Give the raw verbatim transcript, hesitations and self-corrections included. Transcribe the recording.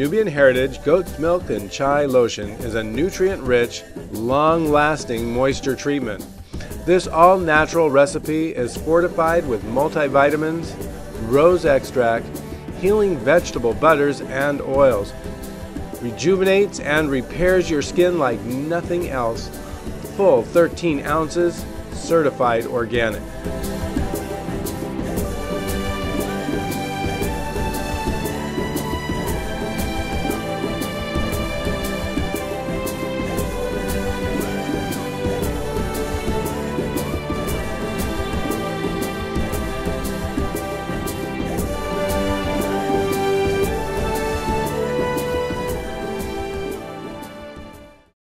Nubian Heritage Goat's Milk and Chai Lotion is a nutrient-rich, long-lasting moisture treatment. This all-natural recipe is fortified with multivitamins, rose extract, healing vegetable butters and oils. Rejuvenates and repairs your skin like nothing else. Full thirteen ounces, certified organic.